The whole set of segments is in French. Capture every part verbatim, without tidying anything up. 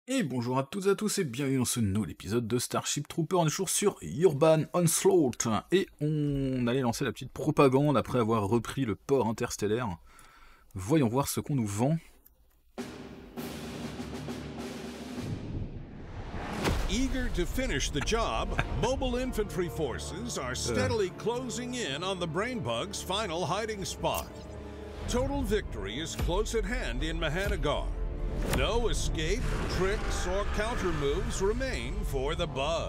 Et bonjour à toutes et à tous et bienvenue dans ce nouvel épisode de Starship Trooper. On est toujours sur Urban Onslaught et on allait lancer la petite propagande après avoir repris le port interstellaire. Voyons voir ce qu'on nous vend. Eager to finish the job, mobile infantry forces are steadily closing in on the Brainbug's final hiding spot. Total victory is close at hand in Mahanagar. No escape, tricks, or counter moves remain for the bug.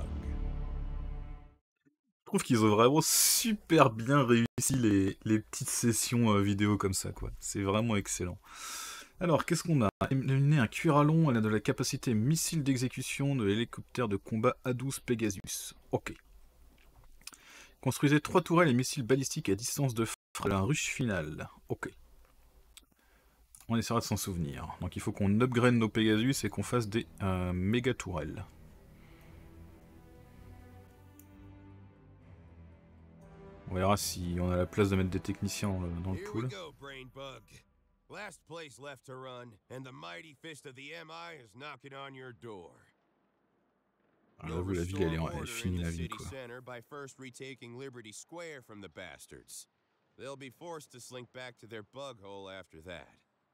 Je trouve qu'ils ont vraiment super bien réussi les, les petites sessions euh, vidéo comme ça, quoi. C'est vraiment excellent. Alors, qu'est-ce qu'on a? Éliminé un cuiralon, elle a de la capacité missile d'exécution de l'hélicoptère de combat A douze Pegasus. Ok. Construisez trois tourelles et missiles balistiques à distance de frappe à la ruche finale. Ok. On essaiera de s'en souvenir. Donc il faut qu'on upgrade nos Pegasus et qu'on fasse des euh, méga tourelles. On verra si on a la place de mettre des techniciens dans le, dans le pool. Last place left to run, and the mighty fist of the M I is knocking on your door. Ah, j'avoue, la ville, elle est, elle est finie, la ville, quoi. By first retaking Liberty Square from the bastards. They'll be forced to slink back to their bug hole after that.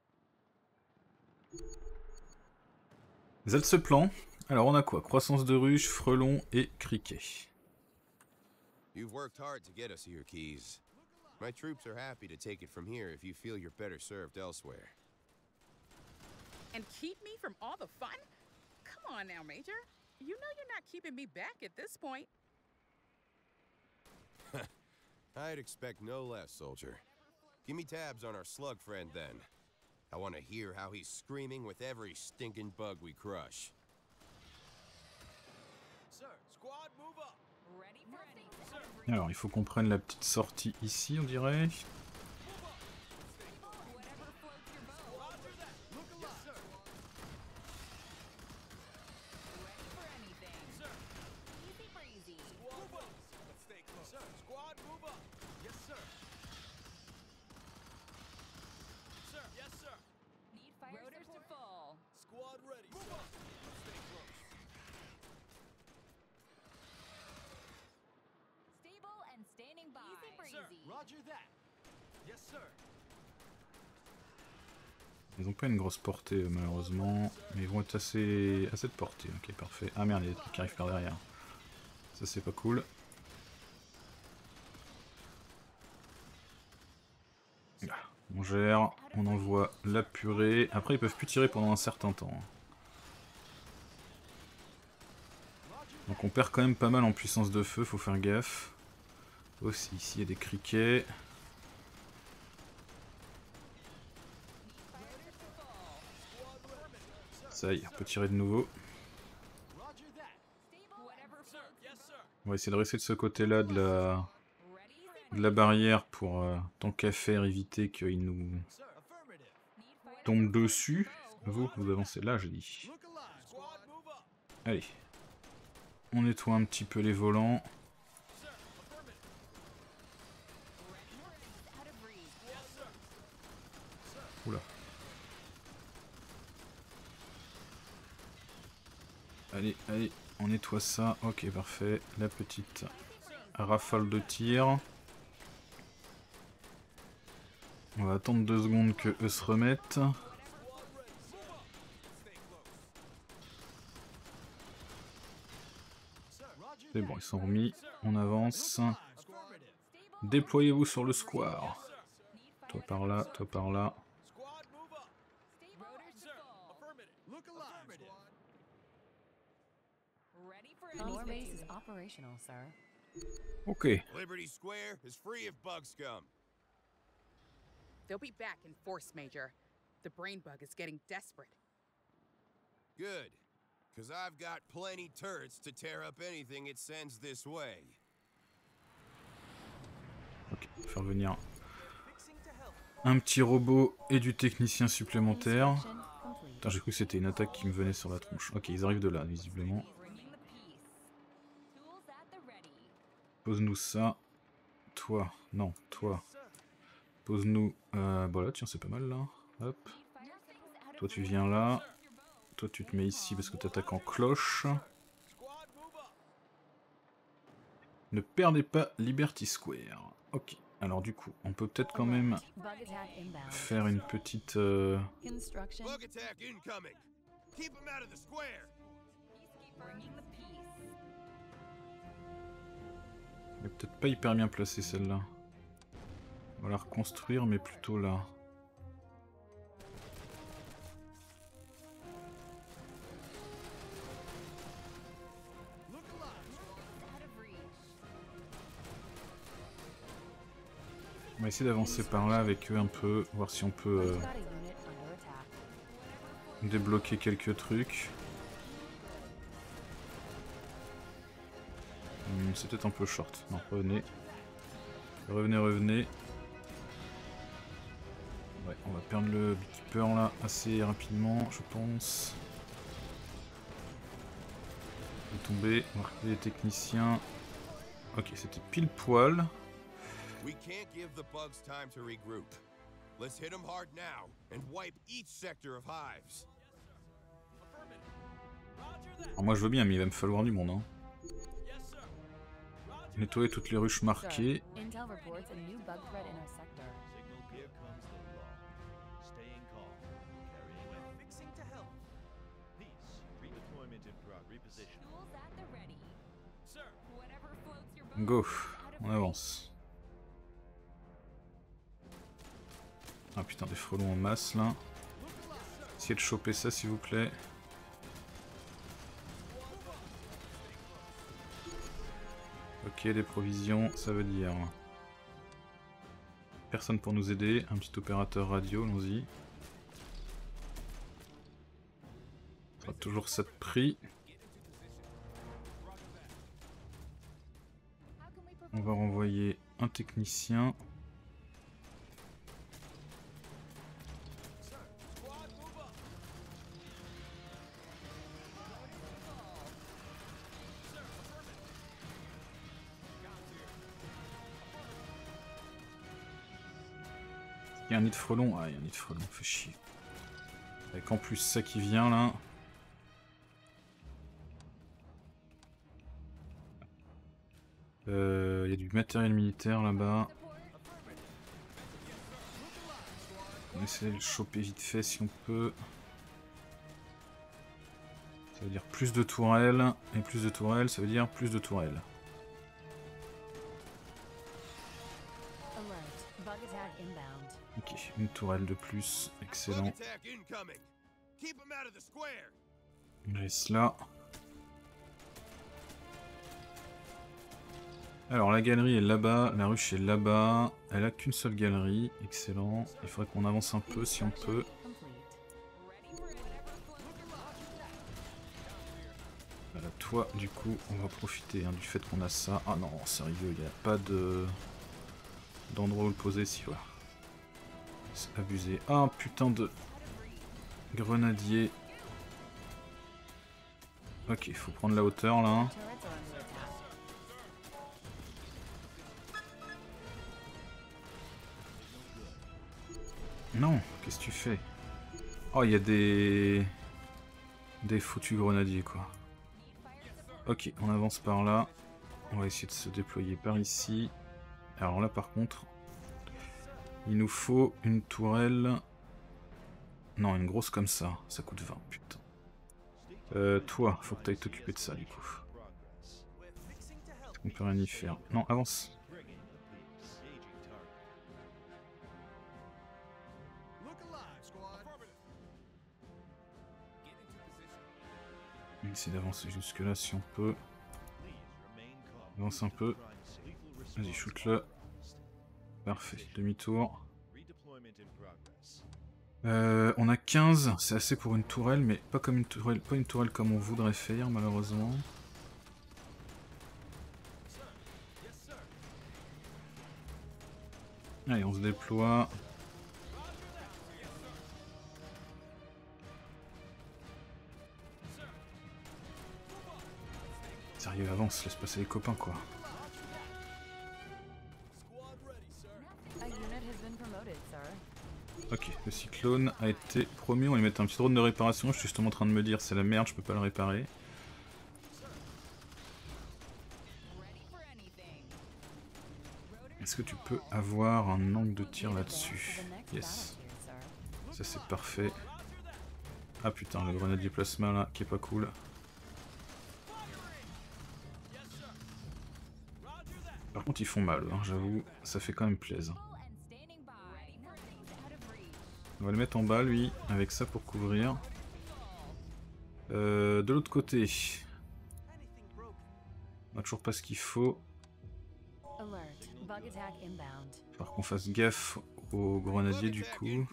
Z ce plan. Alors on a quoi? Croissance de ruche, frelon et criquet. You've worked hard to get us here, Keys. My troops are happy to take it from here if you feel you're better served elsewhere. And keep me from all the fun? Come on now, Major. You know you're not keeping me back at this point. I'd expect no less, soldier. Give me tabs on our slug friend then. I want to hear how he's screaming with every stinking bug we crush. Sir, squad, move up. Ready for anything. Alors il faut qu'on prenne la petite sortie ici, on dirait. Ils ont pas une grosse portée malheureusement, mais ils vont être assez à cette portée. Ok, parfait. Ah merde, il y a des trucs qui arrivent par derrière. Ça c'est pas cool. Là, on gère, on envoie la purée. Après ils peuvent plus tirer pendant un certain temps. Donc on perd quand même pas mal en puissance de feu, faut faire gaffe. Aussi ici il y a des criquets. Ça y est, on peut tirer de nouveau. On va essayer de rester de ce côté-là de la, de la barrière pour, euh, tant qu'à faire, éviter qu'il nous tombe dessus. Vous, vous avancez là, j'ai dit. Allez. On nettoie un petit peu les volants. Oula. Allez, allez, on nettoie ça. Ok, parfait. La petite rafale de tir. On va attendre deux secondes que eux se remettent. C'est bon, ils sont remis. On avance. Déployez-vous sur le square. Toi par là, toi par là. Ok. Liberty Square is free of bug scum. They'll be back in force, Major. The brain bug is getting desperate. Good, because I've got plenty turrets to tear up anything it sends this way. Ok, on va faire venir un petit robot et du technicien supplémentaire. Putain, j'ai cru que c'était une attaque qui me venait sur la tronche. Ok, ils arrivent de là, visiblement. Pose-nous ça. Toi, non, toi. Pose-nous... Euh, voilà, tiens, c'est pas mal là. Hop. Toi, tu viens là. toi tu te mets ici parce que tu attaques en cloche. Ne perdez pas Liberty Square. Ok, alors du coup, on peut peut-être quand même faire une petite... Euh... Elle est peut-être pas hyper bien placée celle-là. On va la reconstruire, mais plutôt là. On va essayer d'avancer par là avec eux un peu, voir si on peut euh, débloquer quelques trucs. Hum, c'est peut-être un peu short. Non, revenez. Revenez, revenez. Ouais, on va perdre le beekeeper là assez rapidement, je pense. Il est tombé, on va regarder les techniciens. Ok, c'était pile poil. We can't give the bugs time to regroup. Let's hit them hard now and wipe each sector of hives. Alors moi je veux bien, mais il va me falloir du monde. Hein. Nettoyer toutes les ruches marquées. Go, on avance. Ah putain, des frelons en masse là. Essayez de choper ça s'il vous plaît. Ok, des provisions, ça veut dire personne pour nous aider, un petit opérateur radio, allons-y. Ça sera toujours ça de prix. On va renvoyer un technicien. Il y a un nid de frelon, ah il y a un nid de frelon, fait chier. Avec en plus ça qui vient là. Euh, il y a du matériel militaire là-bas. On va essayer de le choper vite fait si on peut. Ça veut dire plus de tourelles, et plus de tourelles, ça veut dire plus de tourelles. Ok, une tourelle de plus, excellent. On laisse là. Alors la galerie est là-bas, la ruche est là-bas. Elle a qu'une seule galerie, excellent. Il faudrait qu'on avance un peu si on peut. Voilà, toi du coup on va profiter hein, du fait qu'on a ça. Ah non, sérieux, il n'y a pas de d'endroit où le poser si voilà. C'est abusé. Ah putain de grenadier. Ok, il faut prendre la hauteur là. Non, qu'est-ce que tu fais? Oh, il y a des... des foutus grenadiers, quoi. Ok, on avance par là. On va essayer de se déployer par ici. Alors là, par contre, il nous faut une tourelle... Non, une grosse comme ça. Ça coûte vingt, putain. Euh, toi, faut que tu ailles t'occuper de ça, du coup. On peut rien y faire. Non, avance. On va essayer d'avancer jusque là si on peut. Avance un peu. Vas-y, shoot-le. Parfait, demi-tour. Euh, on a quinze, c'est assez pour une tourelle, mais pas comme une tourelle, pas une tourelle comme on voudrait faire malheureusement. Allez, on se déploie. Sérieux, avance, laisse passer les copains quoi. Ok, le cyclone a été promu, on va lui mettre un petit drone de réparation, je suis justement en train de me dire c'est la merde, je peux pas le réparer. Est-ce que tu peux avoir un angle de tir là-dessus? Yes. Ça c'est parfait. Ah putain, le grenadier plasma là, qui est pas cool. Par contre ils font mal, hein, j'avoue, ça fait quand même plaisir. On va le mettre en bas lui, avec ça pour couvrir. Euh, de l'autre côté, on a toujours pas ce qu'il faut. Faut qu'on fasse gaffe aux grenadiers du coup.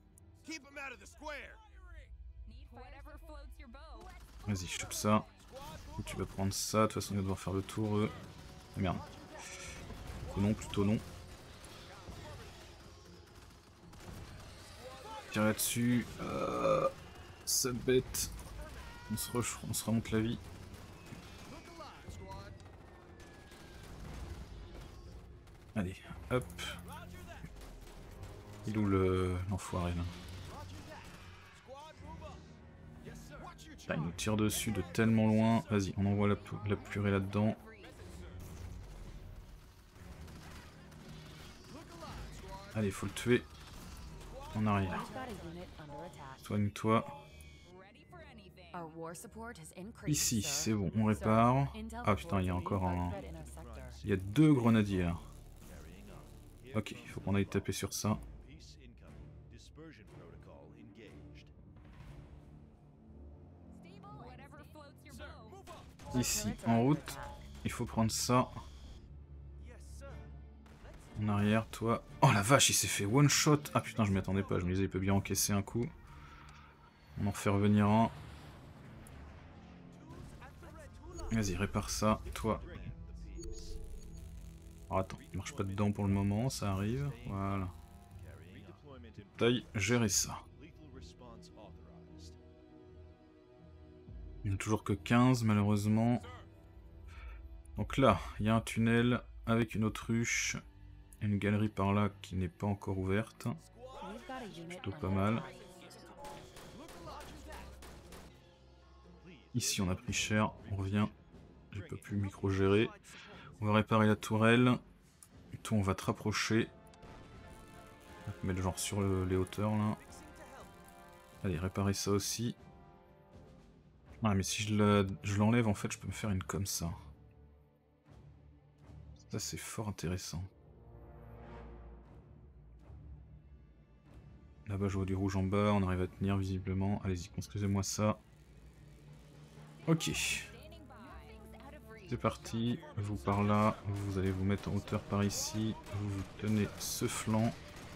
Vas-y, chope ça. Tu vas prendre ça, de toute façon on va devoir faire le tour. Euh... Ah, merde. Ou non, plutôt non. Tire là-dessus. Euh... Ça bête. On se, re... on se remonte la vie. Allez, hop. Il est où le l'enfoiré là? Là, il nous tire dessus de tellement loin. Vas-y, on envoie la, la purée là-dedans. Allez, faut le tuer. En arrière. Soigne-toi. Ici, c'est bon, on répare. Ah putain, il y a encore un... Il y a deux grenadiers là. Ok, il faut qu'on aille taper sur ça. Ici, en route, il faut prendre ça. En arrière, toi. Oh la vache, il s'est fait one shot. Ah putain, je m'y attendais pas, je me disais, il peut bien encaisser un coup. On en refait revenir un. Vas-y, répare ça, toi. Alors attends, il marche pas dedans pour le moment, ça arrive. Voilà. Taille, gérer ça. Il n'y a toujours que quinze malheureusement. Donc là, il y a un tunnel avec une autruche. Une galerie par là qui n'est pas encore ouverte. Plutôt pas mal. Ici on a pris cher, on revient. J'ai pas pu micro-gérer. On va réparer la tourelle. Toi on va te rapprocher. On va te mettre genre sur le, les hauteurs là. Allez, réparer ça aussi. Ah mais si je l'enlève en fait je peux me faire une comme ça. Ça c'est fort intéressant. Là-bas je vois du rouge en bas, on arrive à tenir visiblement. Allez-y, construisez-moi ça. Ok. C'est parti, vous par là, vous allez vous mettre en hauteur par ici, vous vous tenez ce flanc.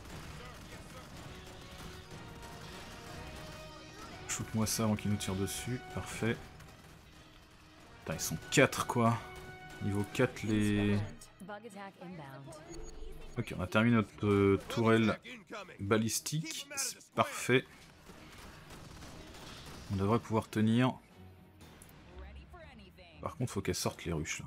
Shoot-moi ça avant qu'il nous tire dessus, parfait. Putain, ils sont quatre quoi. Niveau quatre les... Ok, on a terminé notre euh, tourelle balistique, c'est parfait. On devrait pouvoir tenir. Par contre, faut qu'elle sorte les ruches là.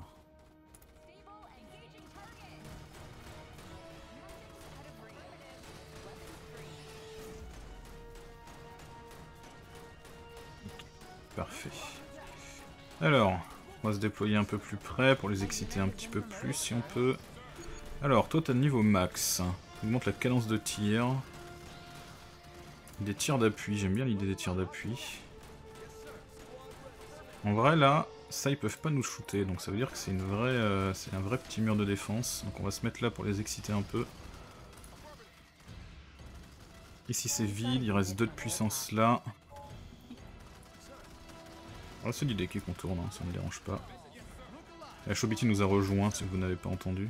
Parfait. Alors, on va se déployer un peu plus près pour les exciter un petit peu plus si on peut. Alors, toi, t'as le niveau max. Augmente la cadence de tir. Des tirs d'appui, j'aime bien l'idée des tirs d'appui. En vrai, là, ça, ils peuvent pas nous shooter, donc ça veut dire que c'est une vraie, euh, c'est un vrai petit mur de défense. Donc on va se mettre là pour les exciter un peu. Ici, c'est vide, il reste deux de puissance là. Alors, c'est l'idée qui contourne, hein, ça ne me dérange pas. La Chobiti nous a rejoint, si vous n'avez pas entendu.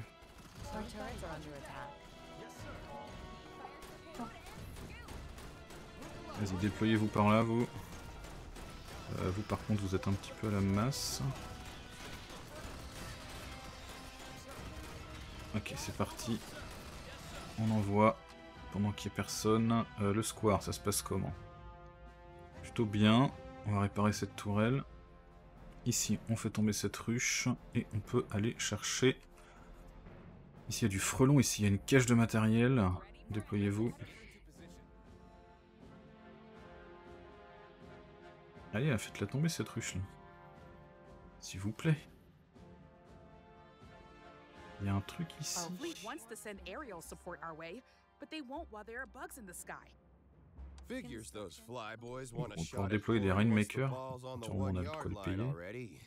Vas-y, déployez-vous par là, vous. Euh, vous, par contre, vous êtes un petit peu à la masse. Ok, c'est parti. On envoie, pendant qu'il n'y ait personne, euh, le square, ça se passe comment? Plutôt bien. On va réparer cette tourelle. Ici, on fait tomber cette ruche. Et on peut aller chercher... Ici, il y a du frelon. Ici, il y a une cache de matériel. Déployez-vous. Allez, faites-la tomber cette ruche là. S'il vous plaît. Il y a un truc ici. Our fleet wants to send aerial support our way, but they won't while there are bugs in the sky. Figures those flyboys want a On shot peut at déployer des glory once the Rainmaker. ball's on the Sûrement on a one de quoi yard le line payer. already.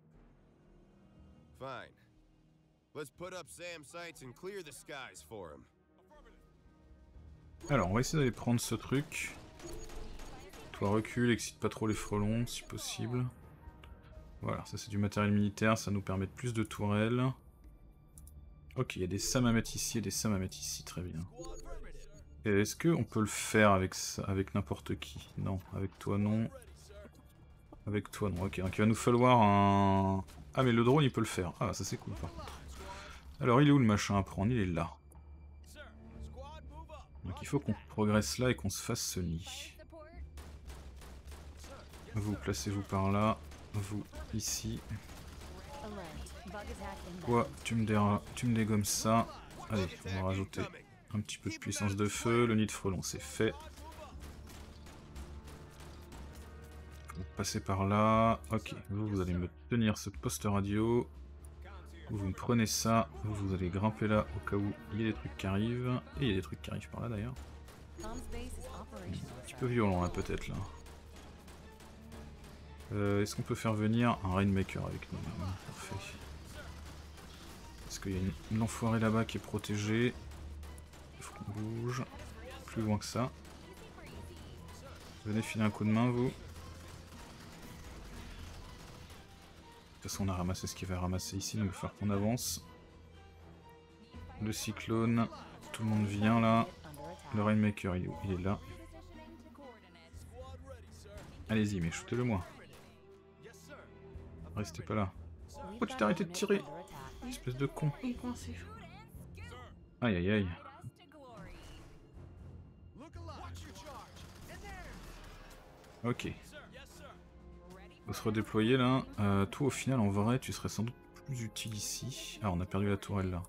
Fine. Let's put up SAM sights and clear the skies for him. Alors, on va essayer d'aller prendre ce truc. Toi recule, excite pas trop les frelons si possible. Voilà, ça c'est du matériel militaire, ça nous permet de plus de tourelles. Ok, il y a des SAM à mettre ici et des SAM à mettre ici, très bien. Est-ce qu'on peut le faire avec, avec n'importe qui? Non, avec toi non. Avec toi non, ok, donc il va nous falloir un... Ah mais le drone il peut le faire, ah ça c'est cool par contre. Alors il est où le machin à prendre? Il est là. Donc il faut qu'on progresse là et qu'on se fasse ce nid. Vous placez-vous par là, vous ici. Toi, tu me, dé... tu me dégommes ça. Allez, on va rajouter un petit peu de puissance de feu. Le nid de frelon, c'est fait. Vous passez par là. Ok, vous, vous allez me tenir ce poste radio. Vous, vous me prenez ça. Vous, vous allez grimper là au cas où il y a des trucs qui arrivent. Et il y a des trucs qui arrivent par là d'ailleurs. Un petit peu violent là peut-être là. Euh, Est-ce qu'on peut faire venir un Rainmaker avec nous? Parfait. Parce qu'il y a une, une enfoirée là-bas qui est protégée. Il faut qu'on bouge. Plus loin que ça. Venez filer un coup de main, vous. De toute façon, on a ramassé ce qu'il va ramasser ici, donc il va falloir qu'on avance. Le cyclone. Tout le monde vient là. Le Rainmaker, il est où? Il est là. Allez-y, mais shootez-le moi. Restez pas là. Pourquoi tu t'es arrêté de tirer? Espèce de con. Aïe aïe aïe. Ok. Faut se redéployer là. Euh, toi au final en vrai tu serais sans doute plus utile ici. Ah on a perdu la tourelle là.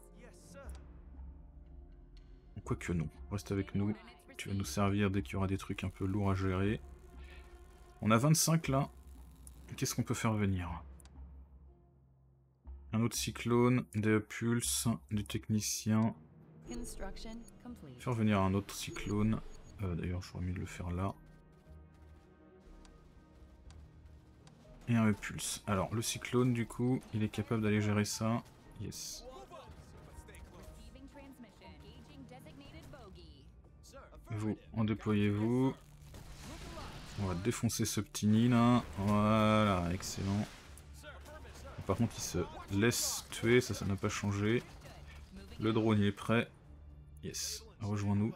Quoique non. Reste avec nous. Tu vas nous servir dès qu'il y aura des trucs un peu lourds à gérer. On a vingt-cinq là. Qu'est-ce qu'on peut faire venir? Un autre cyclone, des pulses, du technicien. Faire venir un autre cyclone. Euh, D'ailleurs, j'aurais mieux de le faire là. Et un pulse. Alors, le cyclone, du coup, il est capable d'aller gérer ça. Yes. Vous, en déployez-vous. On va défoncer ce petit nid là. Voilà, excellent. Par contre, il se laisse tuer, ça, ça n'a pas changé. Le drone, il est prêt. Yes, rejoins-nous.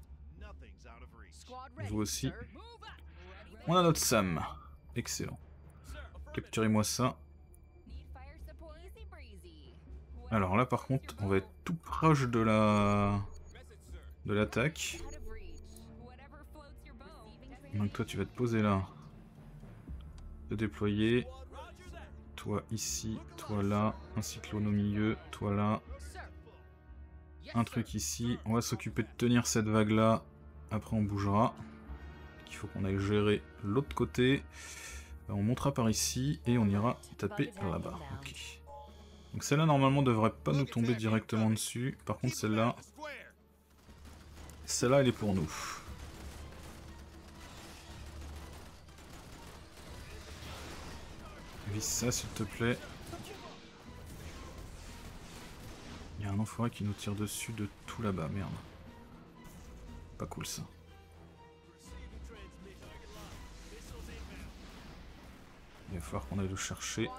Vous aussi. On a notre SAM. Excellent. Capturez-moi ça. Alors là, par contre, on va être tout proche de la... de l'attaque. Donc toi, tu vas te poser là. Te déployer. Toi ici, toi là, un cyclone au milieu, toi là. Un truc ici. On va s'occuper de tenir cette vague là. Après on bougera. Il faut qu'on aille gérer l'autre côté. On montera par ici et on ira taper là-bas. Ok. Donc celle-là normalement devrait pas nous tomber directement dessus. Par contre celle-là... Celle-là elle est pour nous. Vise ça s'il te plaît. Il y a un enfoiré qui nous tire dessus de tout là-bas, merde. Pas cool ça. Il va falloir qu'on aille le chercher.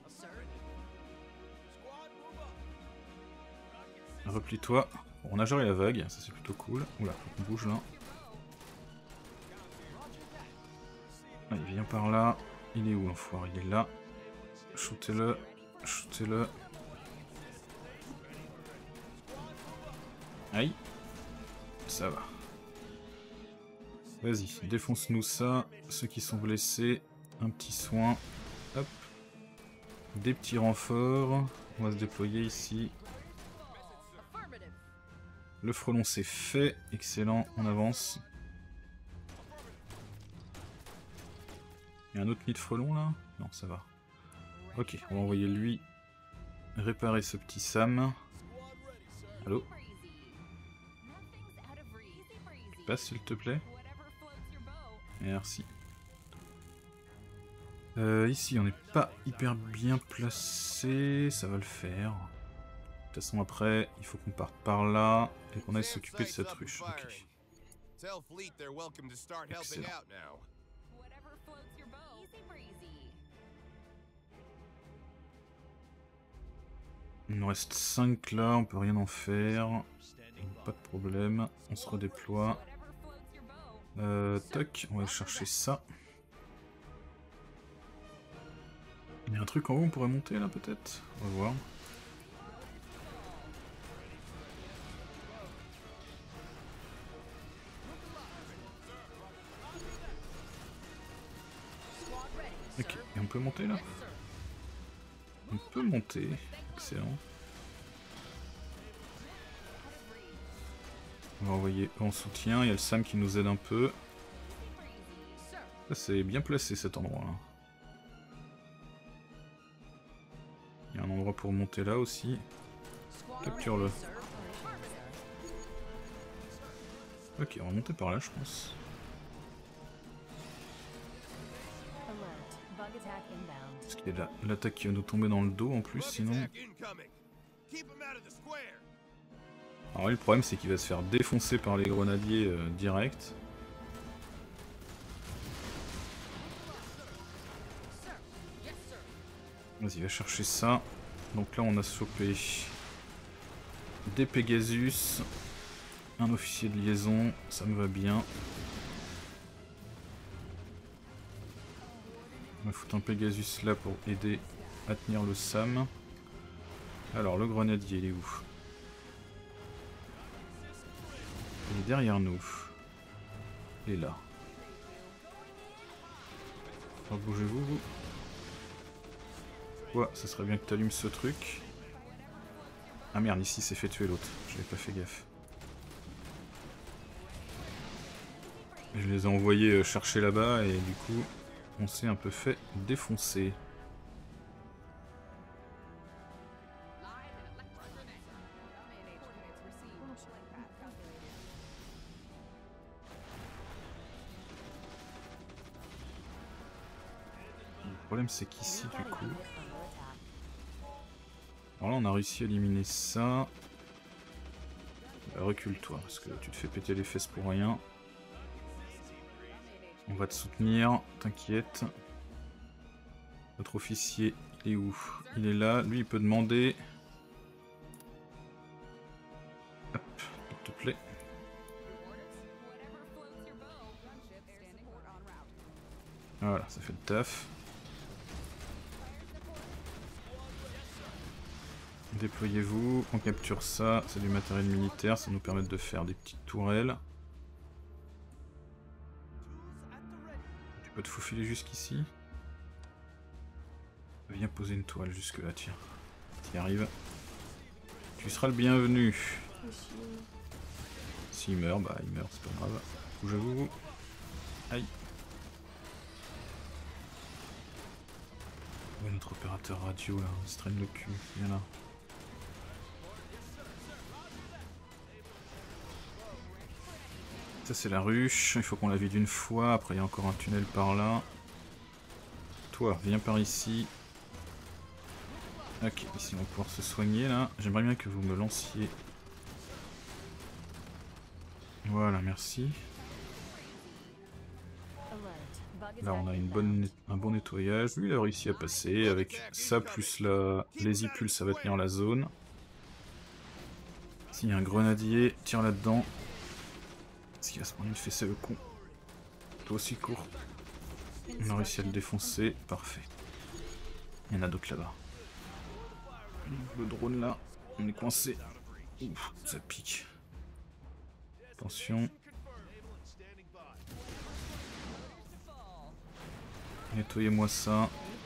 Replie-toi. Bon, on a géré la vague, ça c'est plutôt cool. Oula, faut qu'on bouge là. Ah, il vient par là. Il est où l'enfoiré? Il est là. Shootez-le. Shootez-le. Aïe. Ça va. Vas-y, défonce-nous ça. Ceux qui sont blessés, un petit soin. Hop. Des petits renforts. On va se déployer ici. Le frelon c'est fait. Excellent, on avance. Il y a un autre nid de frelon là? Non, ça va. Ok, on va envoyer lui réparer ce petit Sam. Allô? Passe s'il te plaît. Merci. Euh, ici on n'est pas hyper bien placé, ça va le faire. De toute façon après il faut qu'on parte par là et qu'on aille s'occuper de cette ruche. Ok. Excellent. Il nous reste cinq là, on peut rien en faire. Pas de problème, on se redéploie. Euh, toc, on va chercher ça. Il y a un truc en haut, on pourrait monter là peut-être? On va voir. Ok, et on peut monter là? On peut monter, excellent. On va envoyer en soutien, il y a le Sam qui nous aide un peu. Ça c'est bien placé cet endroit là. Il y a un endroit pour monter là aussi. Capture-le. Ok, on va monter par là je pense. Parce qu'il y a l'attaque qui va nous tomber dans le dos en plus sinon. Alors oui, le problème c'est qu'il va se faire défoncer par les grenadiers euh, direct. Vas-y, va chercher ça. Donc là on a chopé des Pegasus, un officier de liaison, ça me va bien. On va foutre un Pegasus là pour aider à tenir le Sam. Alors le grenadier il est où? Il est derrière nous. Il est là. Alors bougez-vous vous. Ouais, ça serait bien que tu allumes ce truc. Ah merde, ici c'est fait tuer l'autre. J'avais pas fait gaffe. Je les ai envoyés chercher là-bas et du coup on s'est un peu fait défoncer. Le problème c'est qu'ici du coup... Alors là on a réussi à éliminer ça. Bah, recule-toi parce que tu te fais péter les fesses pour rien. On va te soutenir, t'inquiète. Notre officier, il est où? Il est là, lui il peut demander... Hop, s'il te plaît. Voilà, ça fait le taf. Déployez-vous, on capture ça, c'est du matériel militaire, ça nous permet de faire des petites tourelles. Tu peux te faufiler jusqu'ici. Viens poser une toile jusque là, tiens. T'y arrives. Tu seras le bienvenu. S'il meurt, bah il meurt, c'est pas grave. Bougez-vous. Aïe. Ouais, notre opérateur radio là, on se traîne le cul, viens là. Ça c'est la ruche, il faut qu'on la vide une fois, après il y a encore un tunnel par là. Toi, viens par ici. Ok, ici on va pouvoir se soigner là. J'aimerais bien que vous me lanciez. Voilà, merci. Là on a une bonne, un bon nettoyage. Lui il a réussi à passer. Avec ça plus la, les I-pulses ça va tenir la zone. S'il y a un grenadier, tire là-dedans. Est-ce qu'il va se prendre une fessée le con? Toi aussi cours. On a réussi à le défoncer. Parfait. Il y en a d'autres là-bas. Le drone là, on est coincé. Ouf, ça pique. Attention. Nettoyez-moi ça.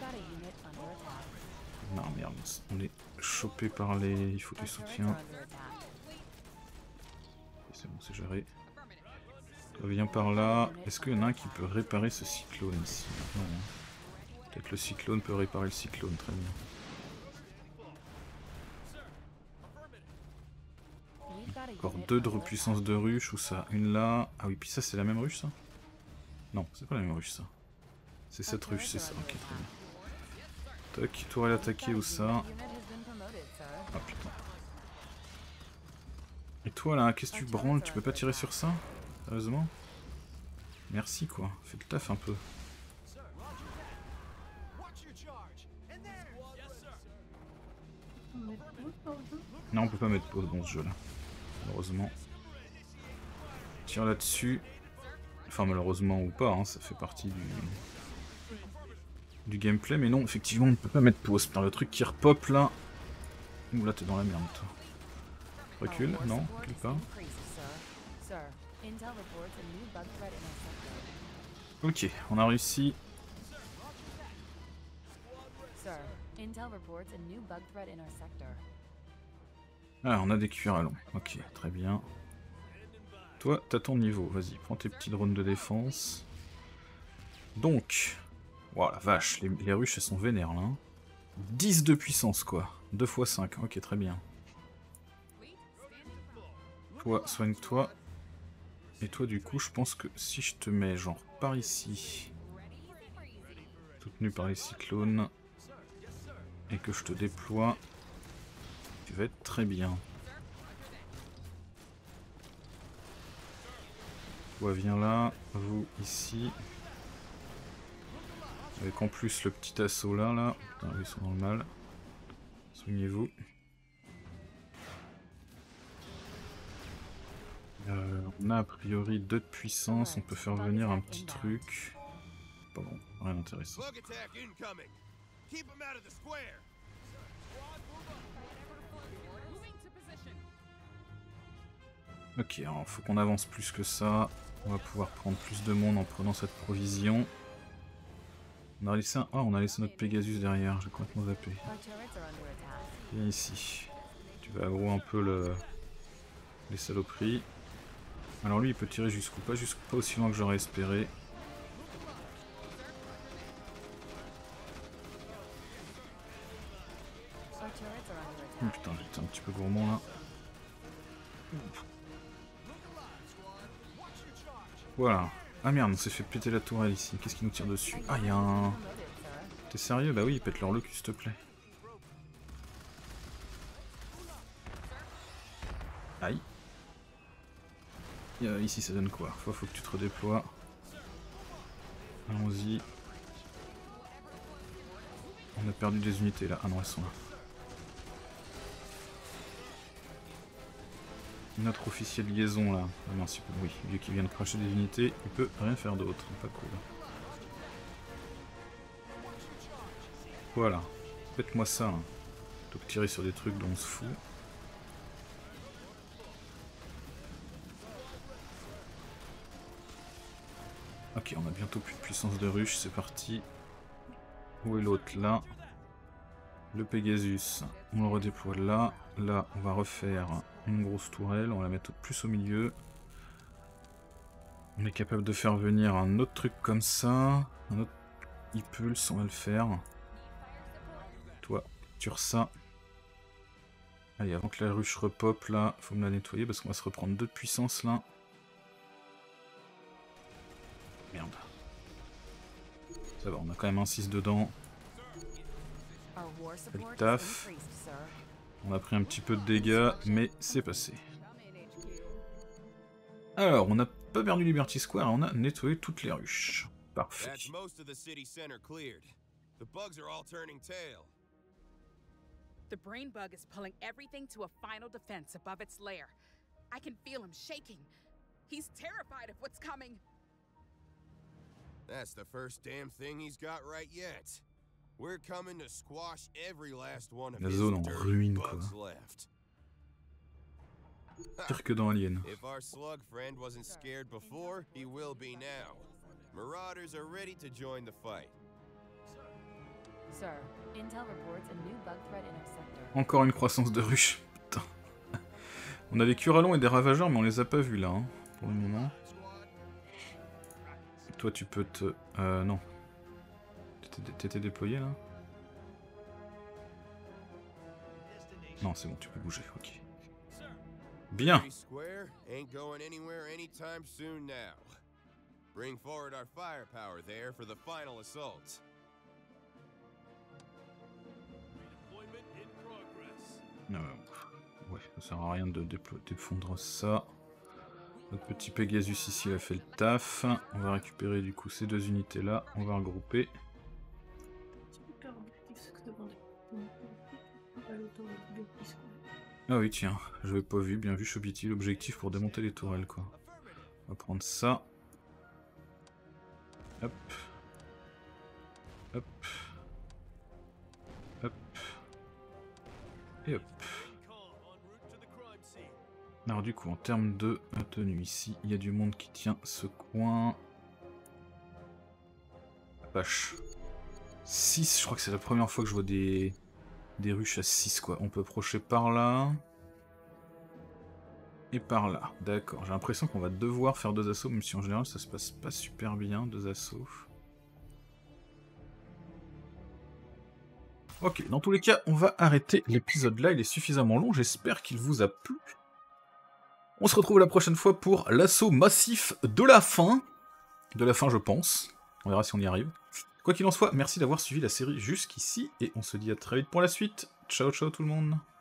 Non merde, on est chopé par les... Il faut du soutien. C'est bon, c'est géré. Toi, viens par là. Est-ce qu'il y en a un qui peut réparer ce cyclone ici? Non. Peut-être le cyclone peut réparer le cyclone, très bien. Encore deux de repuissance de ruche, ou ça? Une là. Ah oui, puis ça c'est la même ruche ça? Non, c'est pas la même ruche ça. C'est cette ruche, c'est ça, ok, très bien. Tac, tourelle attaquée ou ça? Ah putain. Et toi là, qu'est-ce que tu branles? Tu peux pas tirer sur ça? Sérieusement? Merci quoi, fais le taf un peu. Non, on peut pas mettre pause dans ce jeu là. Malheureusement. Tire là-dessus. Enfin malheureusement ou pas, hein, ça fait partie du... du gameplay, mais non, effectivement on ne peut pas mettre pause. Putain, le truc qui repop là. Ouh là t'es dans la merde toi. Recule, non, recule pas. Ok, on a réussi. Ah, on a des cuirs à long. Ok, très bien. Toi, t'as ton niveau. Vas-y, prends tes petits drones de défense. Donc... Wow, la vache, les, les ruches, elles sont vénères, là. Hein. dix de puissance, quoi. deux fois cinq. Ok, très bien. Toi, soigne-toi. Et toi, du coup, je pense que si je te mets, genre, par ici... soutenu par les cyclones... et que je te déploie... tu vas être très bien. Toi, viens là. Vous, ici. Avec en plus le petit assaut là, là. Putain, ils sont dans le mal. Soignez-vous. Euh, on a a priori deux de puissance. On peut faire venir un petit truc. Pas bon, rien d'intéressant. Ok, alors faut qu'on avance plus que ça. On va pouvoir prendre plus de monde en prenant cette provision. On a laissé un... Ah, on a laissé notre Pegasus derrière, j'ai complètement zappé. Viens ici. Tu vas aggro un peu le... les saloperies. Alors lui il peut tirer jusqu'où? Pas jusqu'où, pas aussi loin que j'aurais espéré. Oh, putain, j'étais un petit peu gourmand là. Voilà. Ah merde, on s'est fait péter la tourelle ici. Qu'est-ce qui nous tire dessus? Ah, il y a un... T'es sérieux? Bah oui, pète leur le cul, s'il te plaît. Aïe. Et, euh, ici, ça donne quoi? Faut, faut que tu te redéploies. Allons-y. On a perdu des unités là. Ah non, elles sont là. Notre officier de liaison là. Ah non, c'est oui, vu qu'il vient de cracher des unités, il peut rien faire d'autre. Pas cool. Voilà. Faites-moi ça. Hein. Plutôt que tirer sur des trucs dont on se fout. Ok, on a bientôt plus de puissance de ruche, c'est parti. Où est l'autre? Là. Le Pegasus, on le redéploie là. Là, on va refaire une grosse tourelle, on va la mettre plus au milieu. On est capable de faire venir un autre truc comme ça. Un autre e-pulse, on va le faire. Toi, tire ça. Allez, avant que la ruche repop là, faut me la nettoyer parce qu'on va se reprendre deux de puissance là. Merde. Ça va, on a quand même un six dedans. Fait le taf. On a pris un petit peu de dégâts, mais c'est passé. Alors, on n'a pas perdu Liberty Square, on a nettoyé toutes les ruches. Parfait. The brain bug is pulling everything to a final defense above its lair. I can feel him shaking. He's terrified of what's coming. That's the first damn thing he's got right yet. We're coming to squash every last one of La his zone en dirty ruine quoi. bugs left. Pire que dans Alien. If our slug friend wasn't scared before, he will be now. Marauders are ready to join the fight. Sir, Intel reports a new bug threat in our sector. Encore une croissance de ruche. Putain. On a des curalons et des ravageurs, mais on les a pas vus là, hein, pour le moment. toi tu peux te... Euh, non. T'étais déployé là? Non, c'est bon, tu peux bouger, ok. Bien. Bring forward our firepower there for the final assault. Euh, ouais, ça sert à rien de défondre ça. Notre petit Pegasus ici a fait le taf. On va récupérer du coup ces deux unités là. On va regrouper. Ah oui, tiens, je l'avais pas vu. Bien vu, Chobiti. L'objectif pour démonter les tourelles, quoi. On va prendre ça. Hop. Hop. Hop. Et hop. Alors du coup, en termes de tenue ici, il y a du monde qui tient ce coin. Vache. six, je crois que c'est la première fois que je vois des, des ruches à six, quoi. On peut approcher par là. Et par là. D'accord. J'ai l'impression qu'on va devoir faire deux assauts, même si en général ça se passe pas super bien, deux assauts. Ok, dans tous les cas, on va arrêter l'épisode là. Il est suffisamment long. J'espère qu'il vous a plu. On se retrouve la prochaine fois pour l'assaut massif de la fin. De la fin, je pense. On verra si on y arrive. Quoi qu'il en soit, merci d'avoir suivi la série jusqu'ici. Et on se dit à très vite pour la suite. Ciao, ciao tout le monde.